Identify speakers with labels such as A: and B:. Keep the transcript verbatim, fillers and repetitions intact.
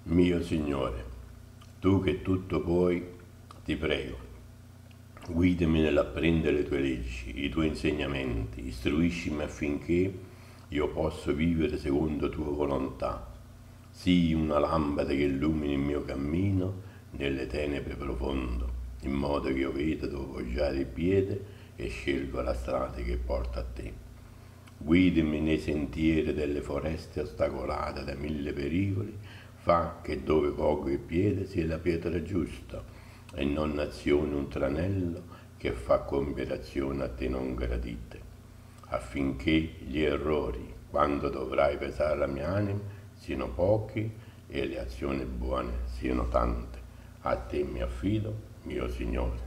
A: Mio Signore, tu che tutto puoi, ti prego, guidami nell'apprendere le tue leggi, i tuoi insegnamenti, istruiscimi affinché io possa vivere secondo tua volontà. Sii una lampada che illumini il mio cammino nelle tenebre profondo, in modo che io veda dove poggiare il piede e scelgo la strada che porta a te. Guidami nei sentieri delle foreste ostacolate da mille pericoli, fa che dove pogo il piede sia la pietra giusta e non nazione un tranello che fa compiere azioni a te non gradite, affinché gli errori, quando dovrai pesare la mia anima, siano pochi e le azioni buone siano tante. A te mi affido, mio Signore.